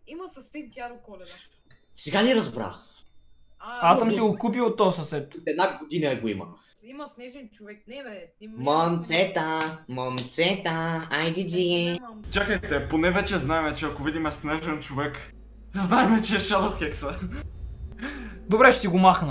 Има съсед дядо Коледа. Сега ли разбра? Аз съм си го купил от този съсед. Една година го има. Има снежен човек. Не бе. Момцета, айде ди. Чакайте, поне вече знаем, че ако видим снежен човек, знаем, че е Shadow Hex. Добре, ще си го махна.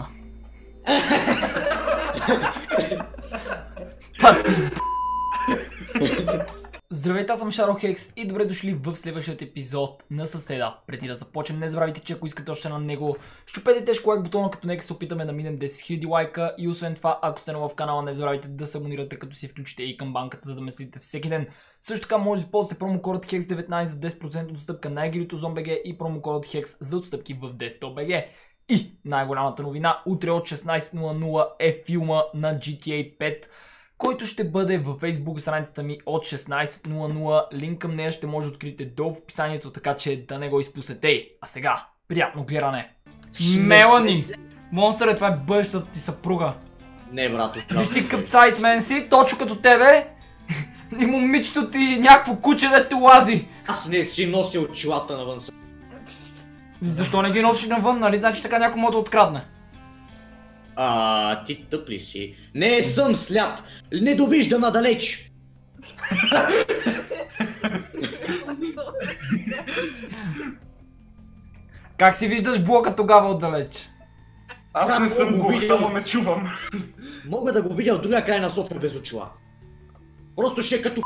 Здравейте, аз съм Shadow и добре дошли в следващият епизод на Съседа. Преди да започнем, не забравяйте, че ако искате още на него, щупете тежко лайк бутона, като нека се опитаме да минем 10 000 лайка. И освен това, ако сте нова в канала, не забравяйте да се абонирате, като си включите и камбанката, за да ме следите всеки ден. Също така може да използвате промокодът HEX19 за 10% отстъпка на Egilito.bg и промокодът HEX за отстъпки в Desktop.bg. И най-голямата новина, утре от 16:00 е филма на GTA 5, който ще бъде във Facebook страницата ми от 16:00. Линк към нея ще може да откриете долу в описанието, така че да не го изпуснете. А сега, приятно гледане! Мелани! Монстър, това е бъдещата ти съпруга. Не, брато. Виж ти къв цайсмен си, точно като тебе. И момичето ти някакво куче да те лази. Аз не си нося очилата навън. Защо не ги носиш навън, нали? Значи така някой може да открадне. Ти тъп ли си? Не съм сляп. Не довижда надалеч. Как си виждаш блока тогава отдалеч? Аз не съм глух, само не чувам. Мога да го видя от другия край на София без очила. Просто ще е като...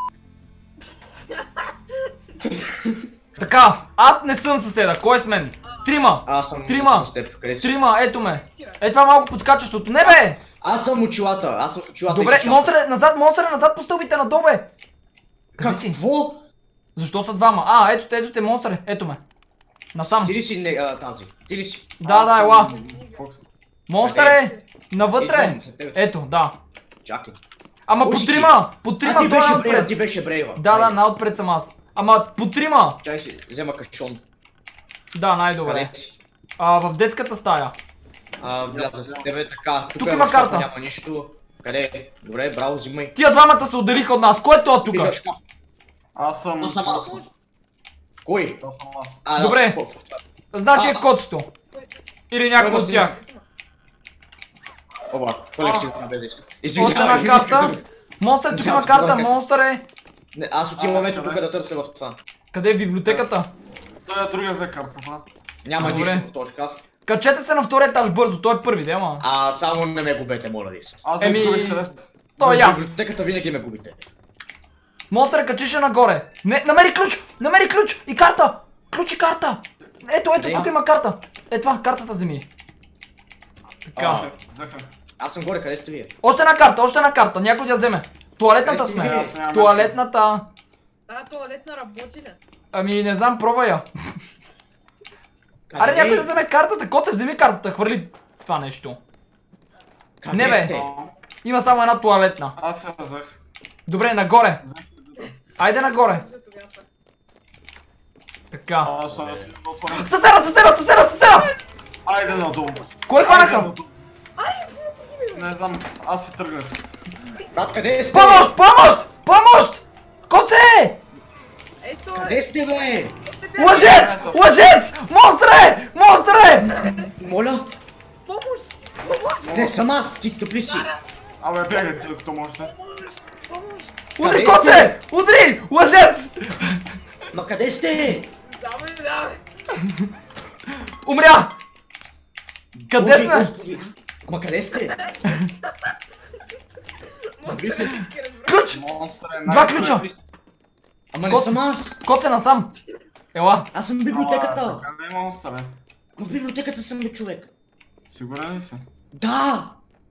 Така, аз не съм съседа, кой е с мен? Трима! Аз съм Трима! с теб, къде си? Трима, ето ме! Е това малко подскачащото, не бе! Аз съм очилата, Добре, монстър назад по стълбите надолу бе! Къде си? Какво? Защо са двама? Ето те, монстър, ето ме. Насам. Ти ли си тази? Ти ли си? Да, ела. Монстър е! Навътре! Идвам след тебе. Ето, да. Чакай. Ама по трима! По трима ти той беше отпред. брева, ти беше брева. Да, най-отпред съм аз. Ама по трима! Чай си, взема кашон. Да, най-добре. Къде си? В детската стая. Вляза с тебе така. Тук има карта. Няма нищо. Къде е? Добре, браво, взимай. Тия двамата се отделиха от нас. Кой е това тук? Аз съм аз. Кой? Това съм аз. Добре. Значи е котсто. Или някой от тях. Оба, колек си на без иска. Още една карта. Монстър, тук има карта, монстър е. Аз отивам ето тук да търся в това. Къде е библиотеката? Той е другия за картата. Няма Добре. нищо в този шкаф. Качете се на втория етаж бързо, той е първи, да ама. Само не ме губете, моля ви се. Аз изгубих къде сте. Той и аз. Библиотеката винаги ме губите. Монстър, качише нагоре. Не, намери ключ! Намери ключ! И карта! Ключ и карта! Ето, тук има карта. Е това, картата вземи. Така. Взехме. Аз съм горе, къде сте вие? Още една карта, някой да я вземе. Туалетната сме. Туалетната. Туалетна работи ли? Ами не знам, пробвай я. Аре някой да вземе картата, Коте, вземи картата, хвърли това нещо. Не бе, има само една туалетна. Аз я взех. Добре, нагоре. Айде нагоре. Така. Съсера! Айде надолу. Кой хванаха? Не знам, аз си тръгнах. Брат, къде сте? Помощ! Коце! Ето Къде сте, бе? Лъжец! Монстре! Моля? помощ! Не съм аз, ти тъпли си. Абе, бягайте, докато можете. Удри, Коце! Удри! Лъжец! Ма къде сте? Давай! Умря! Къде Боже, сме? Господи. Ама къде сте? Ключ! Монстър е Два ключа! Ама не съм аз. Коце насам! Ела! Аз съм в библиотеката. Къде е монстър, е? В библиотеката съм, бе, човек. Сигурен ли си? Да!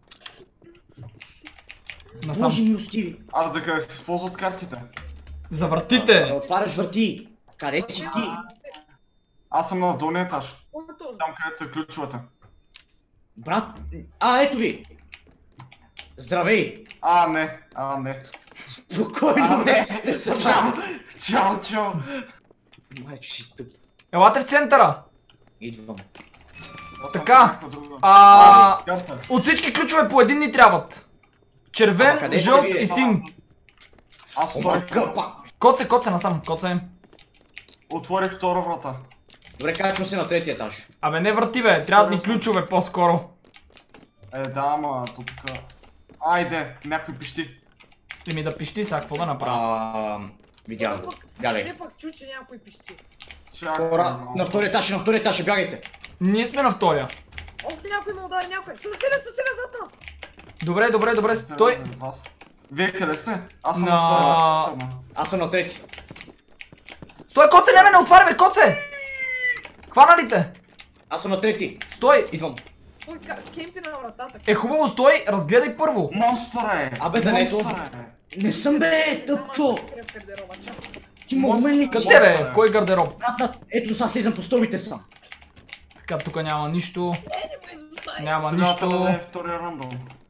Насам. Боже милостиви. За къде се използват картите? За вратите! Отваряш врати. Къде си ти? Аз съм на долния етаж. Там където са ключовете. Брат, ето ви. Здравей. Не. Спокойно, не съм. Чао. Майче си тъп. Елате в центъра! Идвам. Така. Карта. От всички ключове по един ни трябват. Червен, жълт и син. Аз стоя. Коце насам, Коце. Отворих втора врата. Добре, качвам се на третия етаж. Абе не врати бе, трябва да ни ключове по-скоро. Да, ама то тук. Айде, някой пищи. Еми да пищи сега, какво да направя? Видях го. Бягай. Не пък чу, че някой пищи. Хора, на втория етаж, бягайте. Ние сме на втория. Ох, някой ме удари някой. Съседа зад нас. Добре, стой. Вие къде сте? Аз съм На- на втора. Аз съм на трети. Стой, Коце, не отваряме, Коце! Хвана ли те? Аз съм на трети. Стой! Идвам. Той кемпи на вратата. Е хубаво, стой, разгледай първо. Монстър е! Абе, да не е Монстър това. Не съм бе, тъпчо. Ти мога ли? Къде бе? В кой гардероб? Ето сега слизам по стълбите сам. Така, тук няма нищо. Няма Трябва да нищо. е втория рандом.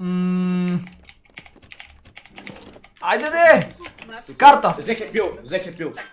Айде де! Карта! Взех е бил.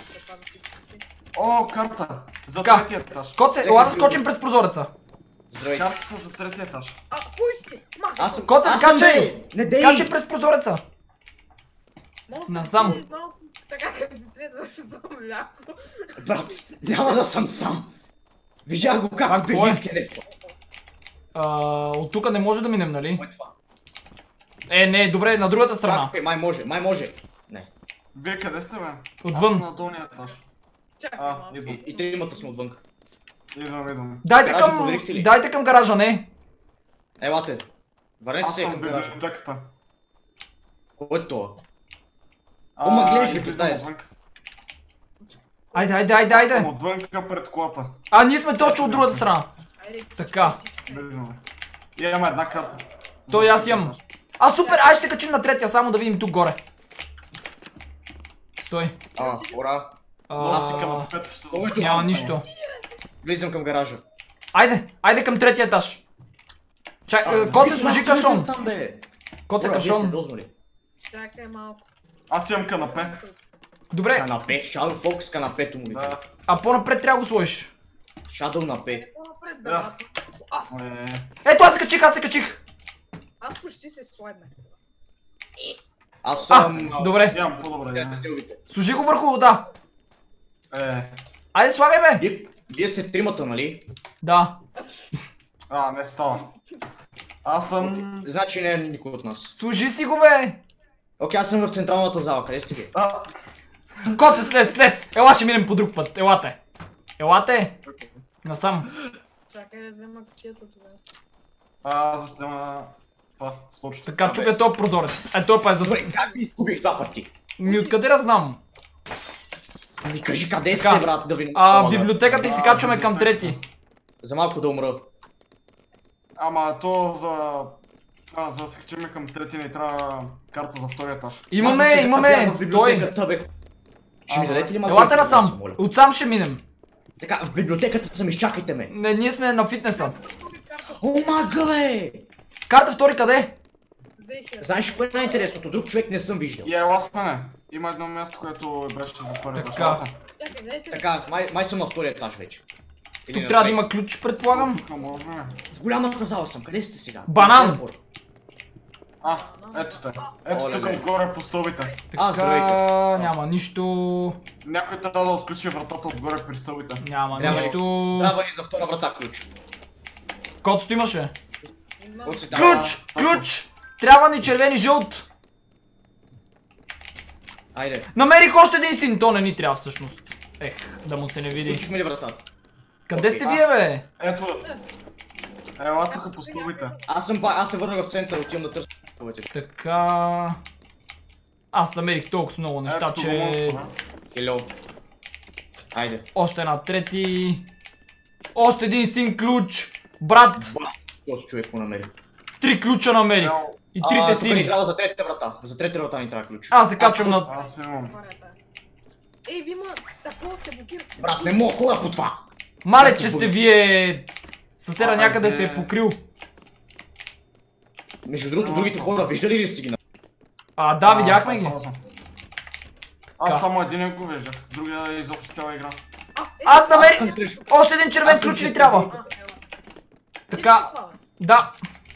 О, карта! За Така. третия етаж. Коце, ела да скочим през прозореца. Здравейте. Картата за третия етаж. Кой си? Аз съм... Коце, аз съм скачай! бе. Не дей! Скачай през прозореца. Насам. Насам. Така като ти следваш това мляко. Брат, няма да съм сам. Видях го как какво е? беги в кенефа. От тук не може да минем, нали? Кой е това? Не, добре, на другата страна. Май може. Не. Вие къде сте, бе? Отвън. Аз съм на долния етаж. Чакай А, малко. идвам. И тримата сме отвън. Идвам. Дайте към гаража, не. Елате. Върнете Аз се съм към в гаража. библиотеката. Кой е това? Ма гледаш ли излизам представец? отвън. Айде. Съм отвънка пред колата. Ние сме точно от другата страна. Айде, Така. Видимо. И имаме една карта. Той аз имам. Супер, ай ще се качим на третия, само да видим тук горе. Стой. Ура. Носи към пето ще се Колко е Няма това? нищо. Влизам към гаража. Айде към третия етаж. Коце, служи кашон. Там бе. Коце, кашон. чакай малко. Аз имам канапе. Добре, Канапе, Shadow Fox канапето му. Да. по-напред трябва да го сложиш. Shadow на пе. По-напред, бе, Да. брат. Ето, аз се качих. Аз почти се слайднах. Аз съм... Добре. Имам по-добре. Служи го върху вода. Айде, слагай бе. Вие сте тримата, нали? Да. Не става. Аз съм... Значи не е никой от нас. Служи си го бе. Окей, аз съм в централната зала, къде сте ви? Коце, слез. Ела ще минем по друг път. Елате. Насам. Чакай да взема кучията тогава. Заснема... Това, случай. Така, чупя този прозорец. Той па е за... Добре, как ви изгубих два пъти? Откъде да знам? Ами кажи къде сте, Така. брат, да ви... Библиотеката и се качваме към трети. За малко да умра. Ама то за да се качим към трети не трябва карта за втория етаж. Имаме. Стой. Ще ми дадете ли малко? Елате насам. информация, моля? Отсам ще минем. Така, в библиотеката съм, изчакайте ме. Не, ние сме на фитнеса. О, мага бе! Карта втори къде? Взех я. Знаеш кое е най-интересното? Друг човек не съм виждал. И ела спане. Има едно място, което беше за втория етаж. Така. Чакай, дайте. Така, май съм на втория етаж вече. Или Тук на трябва да третия. има ключ, предполагам. Тук може. В голямата зала съм, къде сте сега? Банан! Ето те. Ето Оле, тук бе. отгоре по стълбите. Здравейте. Няма нищо. Някой трябва да отключи вратата отгоре при стълбите. Няма Трябва ли? нищо. Трябва ни за втора врата ключ. Котото имаше. Имам. Кой се дава? Ключ! Трябва ни червен и жълт. Айде. Намерих още един син, то не ни трябва всъщност. Да му се не види. Включихме ли вратата? Къде сте вие бе? Ето. Ела тук по стълбите. Аз се върнах в център, отивам да търся стълбите. Така... Аз намерих толкова много неща, Ето го че... монстъра. Хело. Айде. Още една трети... Още един син ключ! Брат! Този човек го намери. 3 ключа намерих! И трите Тук ни сини! трябва за третата врата. За третата врата ни трябва ключ. Аз се качвам на... Аз имам. Ей, ви има такова те блокира. Брат, не мога хора по това. Мале, че сте вие... Съседа някъде се е покрил. Между другото, другите хора виждали ли си ги? Да, видяхме ги. Аз само един го виждах, другия е изобщо цяла игра. Аз намерих... Още един червен ключ ни трябва. Така... Да,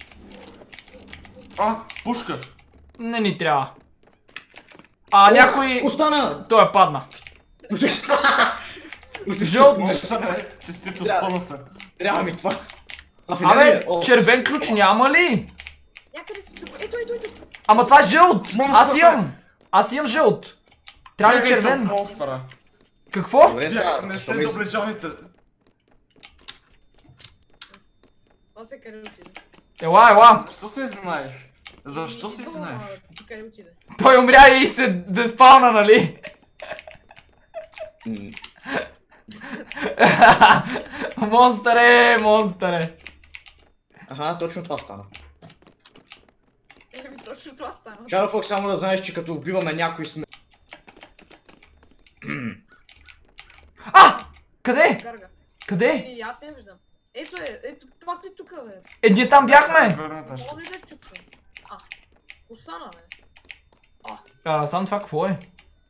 Пушка! не ни трябва. Някой... Остана! Той падна. Жълт! Монстър, честито Да. спъна се. Трябва ми това. Абе, червен ключ няма ли? Някъде се чупа. Ето. Ама това е жълт! Монстър, Аз имам жълт! Трябва ли Бягайте от червен? монстъра. Какво? Добре, сега, Не защо се ми... доближавайте. Това се къде отиде. Ела! Защо се знаех? Защо се Идва, знаех? ама къде отиде? Той умря и се деспална, нали? М, Монстъре! Аха, точно това стана. Точно това стана. Shadow Fox, само да знаеш, че като убиваме някой сме... А! Къде? Гарга. Къде? Аз не виждам. Ето, пак ли тук, бе? Ние там бяхме! Мога ли да чупвам? Остана, бе. А, сам това какво е?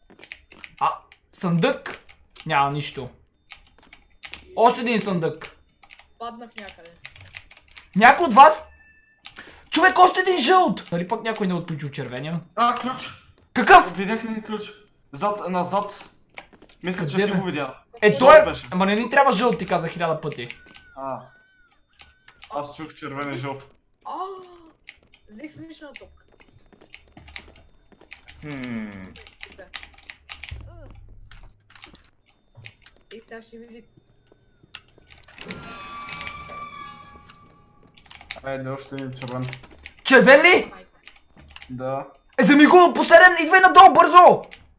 Съндък! Няма нищо. Още един съндък. Паднах някъде. Някой от вас? Човек, още един жълт! Нали пък някой не е отключил червения? Ключ! Какъв? Видях ли ключ? Назад. Мисля, че Къде, ти бе? го видя. Той е... беше. Ама не ни трябва жълт, ти каза 1000 пъти. Аз чух червен и жълт. Взех с лично тук. И сега ще види. Айде, още един червен. Червен ли? Майка. Да. Вземи го! Последен! Идвай надолу, бързо!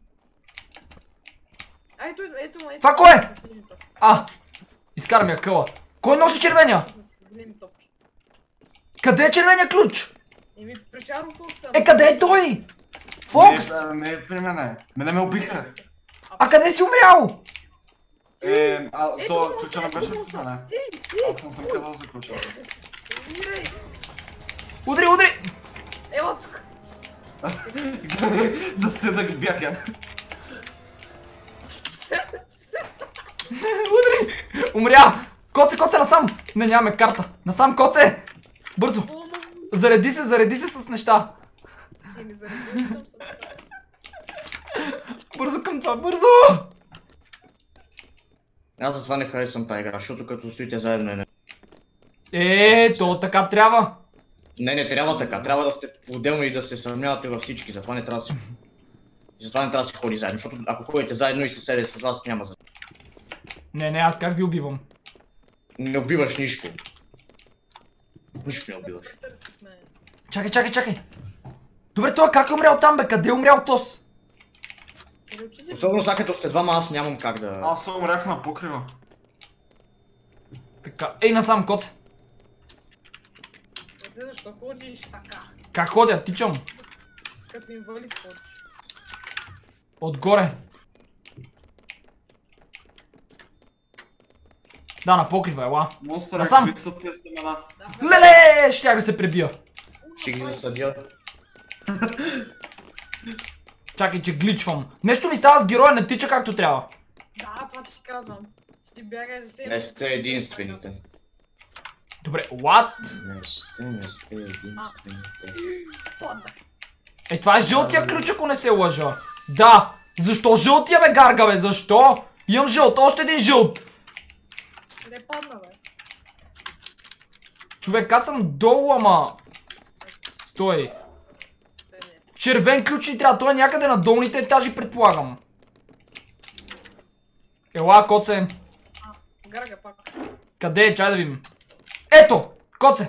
Ето. Това кой е? С големи топки. Изкарам я къла. Кой носи червения? С големи топки. Къде е червения ключ? При Shadow Fox. Къде е той? Фокс! Не е при мене. Мене ме убиха. А къде си умрял? То ключа не беше при мене. Аз съм казал за ключа. Удри! Ела тук. Заседах бяга. Удри! Умря! Коце насам! Не, нямаме карта. Насам, Коце! Бързо! Зареди се с неща. Бързо към това, бързо! Аз затова не харесвам тази игра, защото като стоите заедно То така трябва. Не трябва така, трябва да сте отделно и да се сравнявате във всички, затова не трябва да се ходи заедно, защото ако ходите заедно и се седе с вас няма за... Не, аз как ви убивам? Не убиваш нищо. Нищо не убиваш. Чакай. Добре, той как е умрял там, бе? Къде е умрял Тос? Особено сега като сте двама, аз нямам как да... Аз се умрях на покрива. Така, насам, Коце. Не знам защо ходиш така. Как ходя? Тичам. Като инвалид ходиш. Отгоре. Да, на покрива, ела. Монстър, Насам. какви са тези семена? Леле, щях да се пребия. Ще ги засадя. Чакай, че гличвам. Нещо ми става с героя, не тича както трябва. Да, това ти казвам. Ще ти бягаш за себе. Не сте единствените. Добре, what? Не сте единствените. Паднах. Това е жълтия ключ, ако не се лъжа. Да. Защо жълтия, бе, Гарга, бе? Защо? Имам жълт, още един жълт. Не падна, бе. Човек, аз съм долу, ама... Стой. Червен ключ ни трябва, той е някъде на долните етажи, предполагам. Ела, Коце. Гарга пак. Къде е? Чай да видим. Ето! Коце!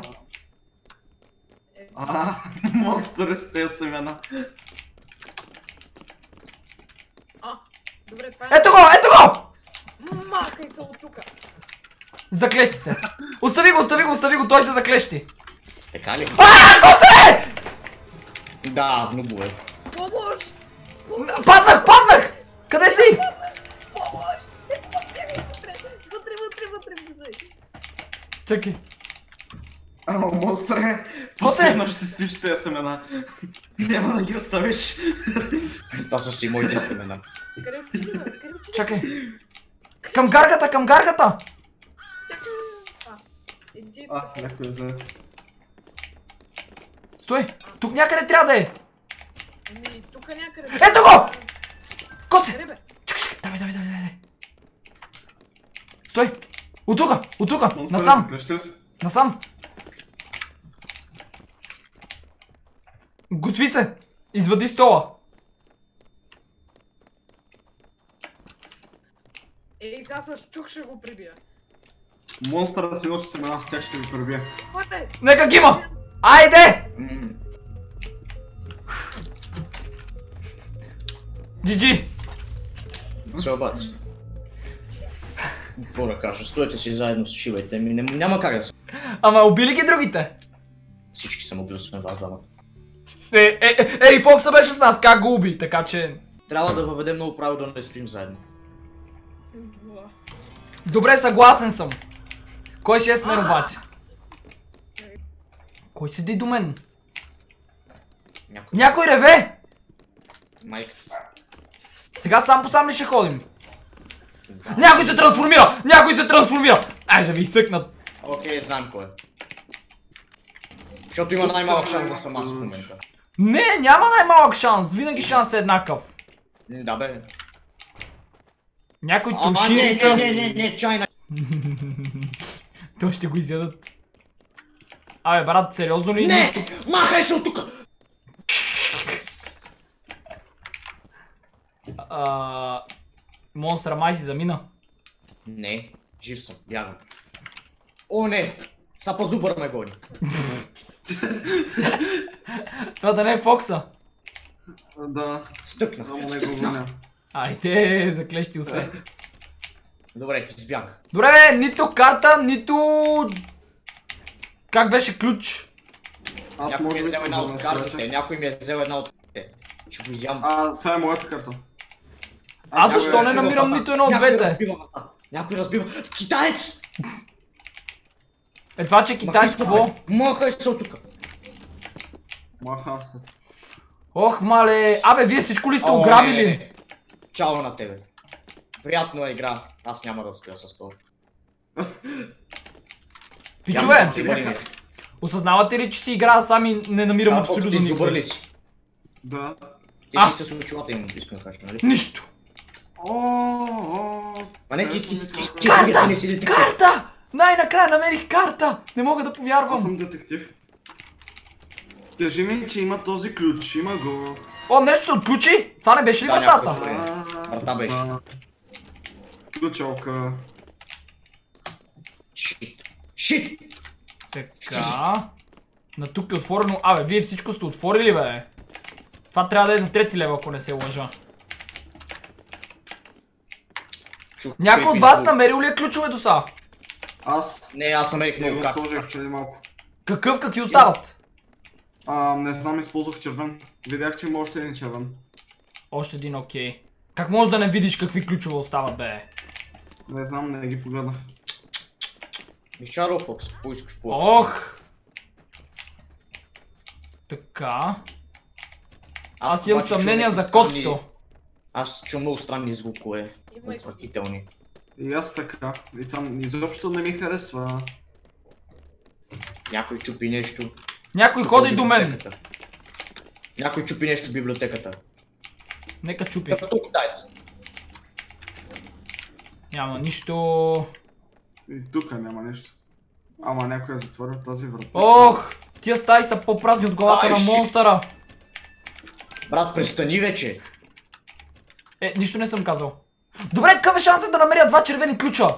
Монстър с тези семена. Добре, това е... Ето го! Махай се от тука. Заклещи се. Остави го, той се заклещи. Така ли? Коце! Да, много е. Помощ! Паднах! Къде си? Помощ! Вътре, влизай! Чакай. Монстър, последно ще си стоиш тези семена. Няма да ги оставиш. Това са си моите семена. Къде отиде, бе? Чакай. Към гаргата! Чакай. Иди. Някой взе. Стой! Тук някъде трябва да е! Тук някъде. Ето го! Коце! Къде, бе? Чакай, давай. Стой! От тука! От тука! Монстър, Насам! крещи ли си? Насам! Готви се! Извади стола! Ей, сега с чук ще го прибия. Монстъра си носи семена, с тях ще ви пребие. Хватай! Нека ги има! Айде! GG! Се обаче. Какво да кажа, стойте си заедно с шивайте ми, няма как да се... Ама убили ги другите? Всички съм убил, сме вас двамата. Ей, Фокса беше с нас, как го уби, така че... Трябва да въведем много правило да не стоим заедно. Добре, съгласен съм. Кой ще е с мен обаче? Кой седи до мен? Някой реве! Майка. Сега сам по сам ли ще ходим? Някой се трансформира! Някой се трансформира! Ай, да ви изсъкнат. Окей, знам кой е. Защото има най-малък шанс да съм аз в момента. Не, няма най-малък шанс. Винаги шанс е еднакъв. Да бе. Някой Ама туширика. не, чайна. То ще го изядат. Абе, брат, сериозно ли? Не! Махай се от тук! Монстра май си замина. Не, жив съм, бягам. О, не! Сапа зубър ме гони. Това да не е Фокса. Да, Стъкнах. само не го гоня. Айде, заклещил се. Добре, избягах. Добре, бе, нито карта, нито... Как беше ключ? Аз Някой ми може е би взел съм една за от нещо картите, вече. някой ми е взел една от картите. Ще го изям. Това е моята карта. Аз защо не намирам нито едно от двете? Някой разбива. Китаец! Е това, че китайц какво? Махай се от тук. Махам се. Ох, мале. Абе, вие всичко ли сте О, ограбили? не. Чао на тебе. Приятна игра. Аз няма да спя с това. Пичове, осъзнавате ли, че си играя сам и не намирам абсолютно Ти никой? зубър ли си? Да. Ти си с очилата имам, искам да кажа, нали? Нищо. А не, Карта! не си детектив. Карта! Най-накрая намерих карта! Не мога да Аз повярвам. съм детектив. Кажи ми, че има този ключ, има го. О, нещо се отключи? Това не беше ли Да, вратата? някой- Врата беше. Да. Ключалка. Шит! Така. На тук е отворено. Абе, вие всичко сте отворили, бе. Това трябва да е за трети лева, ако не се лъжа. Някой от вас намерил ли е ключове до сега? Аз Не, аз намерих не много го сложих карта. преди малко. Какви остават? Не знам, използвах червен. Видях, че има още един червен. Още един, окей. Как можеш да не видиш какви ключове остават, бе? Не знам, не ги погледнах. Мишаро Фокс, какво искаш по? Ох! Така. Аз имам обаче чувам съмнения за някакви котсто. странни- Аз чувам много странни звукове. Има и си. Отвратителни. И аз така. И там изобщо не ми харесва. Някой чупи нещо. Някой ходи до мен. Някой чупи нещо в библиотеката. Нека чупи. Като китаец. Няма нищо. И тук няма нещо. Ама някой е затворил тази врата. Ох! Тия стаи са по-празни от главата Ай, на шит. монстъра. Брат, престани вече. Нищо не съм казал. Добре, какъв е шансът да намеря два червени ключа?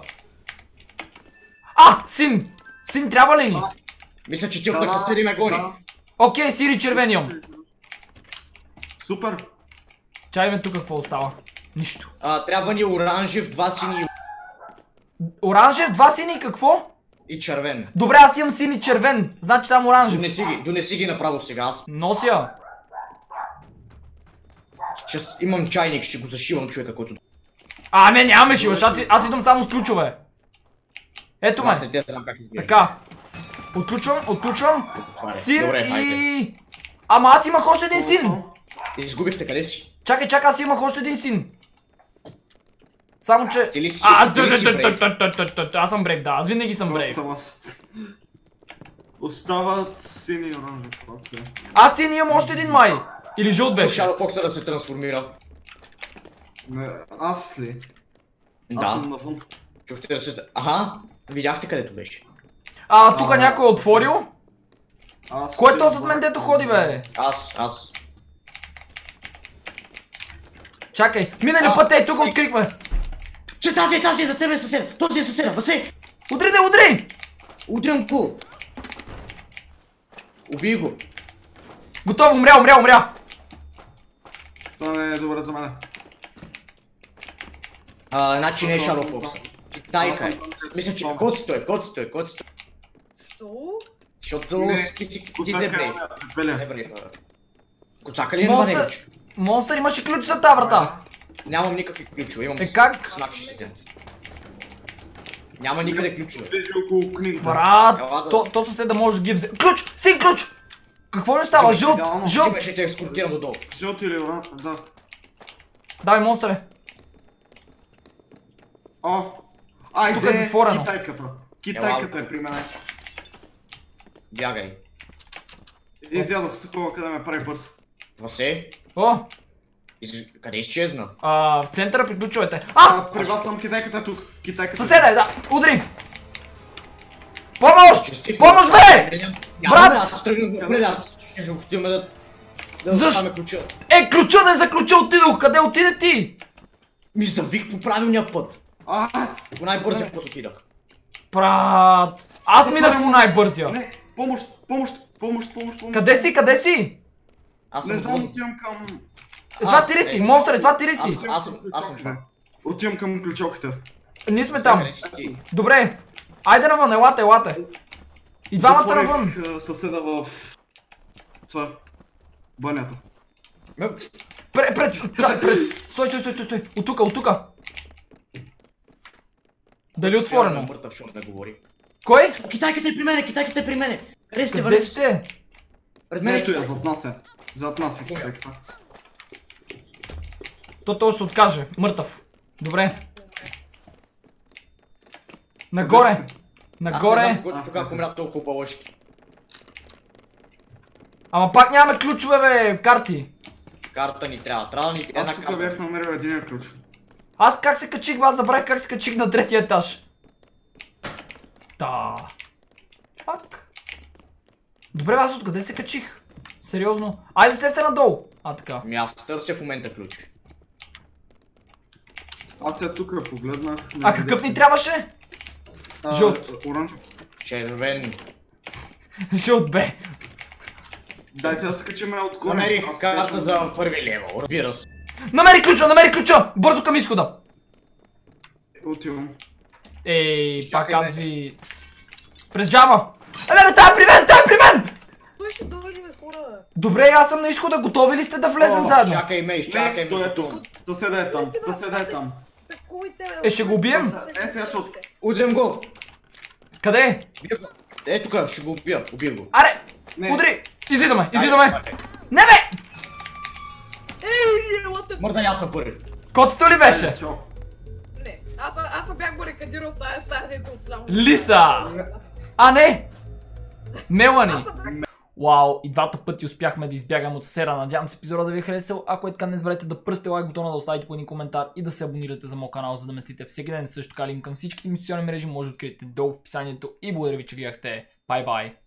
Син! Син трябва ли ни? Мисля, че ти от съседи ме гони. Окей, Сири червен имам. Супер! Чай ме тук какво остава. Нищо. Трябва ни оранжев, два сини Оранжев, два сини и какво? и червен. Добре, аз имам син и червен. Значи само оранжев. Донеси ги направо сега. Аз Нося. имам чайник, ще го зашивам човека, който... Не, нямаме шиваш. Аз идвам само с ключове. Ето Аз ме. не те знам как изглежда. Така. Отключвам. Това е. Син Добре, хайде. и... Ама аз имах още един син. Изгубихте, къде си? Чакай, аз имах още един син. Само че... Ти ли си? Аз съм брейв, да. Аз винаги съм Това брейв. съм аз. Остават сини и оранжев. Окей. Аз син имам още един май. Или жълт беше. Шаро Фокса да се трансформира. Не, аз ли? Аз Да. съм навън. Чухте да се... Аха, видяхте където беше. Тук някой е отворил? Кой е то зад мен, дето ходи, бе? Аз. Чакай, минали път, тук открихме. Че тази е за тебе, съседа! Този е съседа, Васе! Удри! Удрям го! Убий го! Готово, умря! Това не е добре за мене. Значи не е Shadow Fox. Китайка е. Мисля, че коцето е. Що? Защото ти зебрей. Беле. Коцака ли е това нещо? Монстър, имаш и ключ за тази врата. Нямам никакви ключове, имам как? знак, ще си взема. Няма никъде ключове. Беше около книгата. Брат, то съседа може да ги вземе. Ключ! Син ключ! Какво не става? Жълт! Ще те ескортирам додолу. Жълт или оран? Да. Давай, монстъре. Айде, тук е затворено. Китайката е при мен. Бягай. Изядох такова, къде ме прави бърз. Васе? Къде изчезна? В центъра при ключовете. При вас съм, китайката е тук. Съседа е, да, удри! Помощ! Помощ, бе! Брат! Аз тръгна, ще отидем да Защо? ключа. Ключа да е за ключа отидох, къде отиде ти? Ми завих по правилния път. По най-бързия път отидах. Брат! Аз минах по най-бързия. Не, помощ. Къде си? Не знам, отивам към... Това ти ли си? Монстър, това ти ли си? Аз съм това. Отивам към ключовките. Ние сме там. Добре. Айде навън, елате. И двамата навън. Затворих съседа в... Това... банята. Стой. От тука. Дали е отворено? Мъртъв шорт да говори. Кой? Китайката е при мене! Къде сте? Къде сте? Пред мен. Ето я, зад нас е китайката. Той ще се откаже. Мъртъв. Добре. Нагоре. Аз не знам кога помрят толкова балъшки. Ама пак нямаме ключове, бе, карти. Карта ни трябва. Трябва да ни една Аз тук карта. бях намерил един ключ. Аз как се качих, аз забравих как се качих на третия етаж. Пак. Добре, аз откъде се качих? Сериозно? Айде се сте надолу. Така. Аз търся в момента ключ. Аз сега тук погледнах... Какъв ни трябваше? Жълт. Оранжев. Червен. Жълт, бе. Дайте да се качим отгоре. Намерих карта за първи левел, разбира се. Намери ключа! Бързо към изхода! Отивам. Пак аз ви... През джама! Не, тая е при мен! Той ще дойде, хора. Добре, аз съм на изхода, готови ли сте да влезем заедно? Чакай ме, изчакай Той ме. е тук. Съседа е там. Ще го убием? Сега ще от... Удрям го. Къде? Тук, ще го убия, убия го. Аре! Удри! Излизаме! Не, бе! Мърда, аз съм първи. Коцето ли беше? Не, аз съм бях барикадирал в тази стая, дето отляво. Лиса! Не! Мелани! Вау, и двата пъти успяхме да избягаме от сера. Надявам се епизода да ви е харесал. Ако е така, не забравяйте да пръсте лайк бутона, да оставите по един коментар и да се абонирате за моят канал, за да ме следите всеки ден. Също така линк към всичките ми социални мрежи може да откриете долу в описанието. И благодаря ви, че гледахте. Бай-бай!